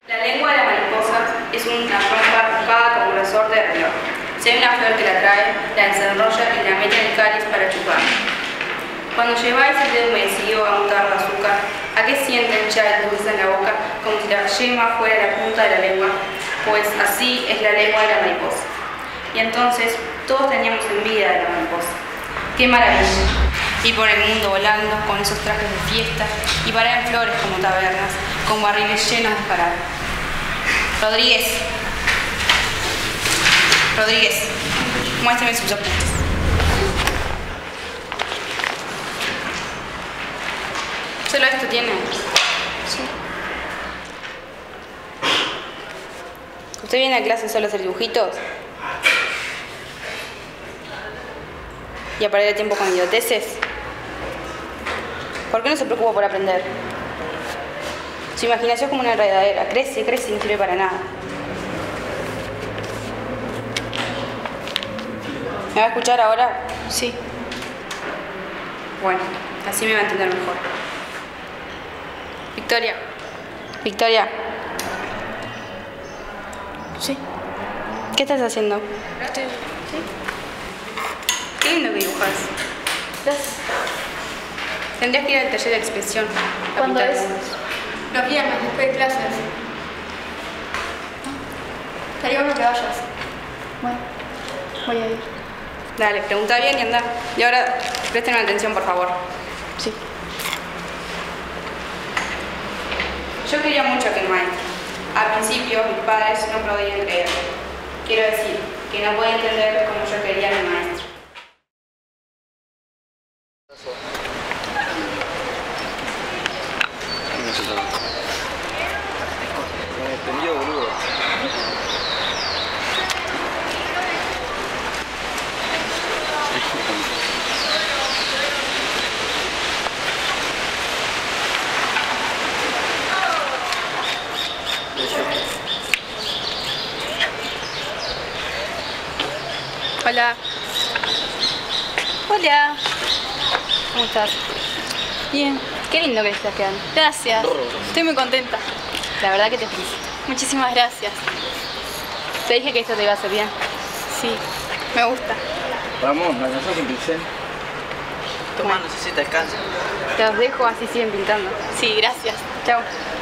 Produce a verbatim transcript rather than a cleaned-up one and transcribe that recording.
La lengua de la mariposa es una trompa arrugada como un resorte de reloj. Si hay una flor que la trae, la desenrolla y la mete en el cáliz para chupar. Cuando lleváis el dedo humedecido a un tarro de azúcar, ¿a qué sienten ya el dulce en la boca como si la yema fuera la punta de la lengua? Pues así es la lengua de la mariposa. Y entonces todos teníamos envidia de la mariposa. ¡Qué maravilla! Ir por el mundo volando con esos trajes de fiesta y parar en flores como tabernas, con barriles llenos de jarabe. Rodríguez. Rodríguez, muéstrame sus apuntes. ¿Solo esto tiene? Sí. ¿Usted viene a clase solo a hacer dibujitos? ¿Y a perder el tiempo con idioteces? ¿Por qué no se preocupa por aprender? Su imaginación es como una enredadera, crece, crece y no sirve para nada. ¿Me va a escuchar ahora? Sí. Bueno, así me va a entender mejor. Victoria. Victoria. Sí. ¿Qué estás haciendo? Estoy... ¿Sí? Qué lindo que dibujas. Gracias. Tendrías que ir al taller de expresión. ¿Cuándo es? Los viernes, después de clases. Estaría bueno que vayas. Bueno, voy a ir. Dale, pregunta bien y anda. Y ahora, presten atención, por favor. Sí. Yo quería mucho a aquel maestro. Al principio, mis padres no podían creer. Quiero decir, que no podían entender como yo quería a mi maestro. Me entendió, boludo. Hola. Hola. ¿Cómo estás? Bien. Qué lindo que estás quedando. Gracias. Estoy muy contenta. La verdad que te felicito. Muchísimas gracias. Te dije que esto te iba a hacer bien. Sí, me gusta. Ramón, ¿me alcanzás un pincel? Toma, no sé si te alcanza. Te los dejo, así siguen pintando. Sí, gracias. Chao.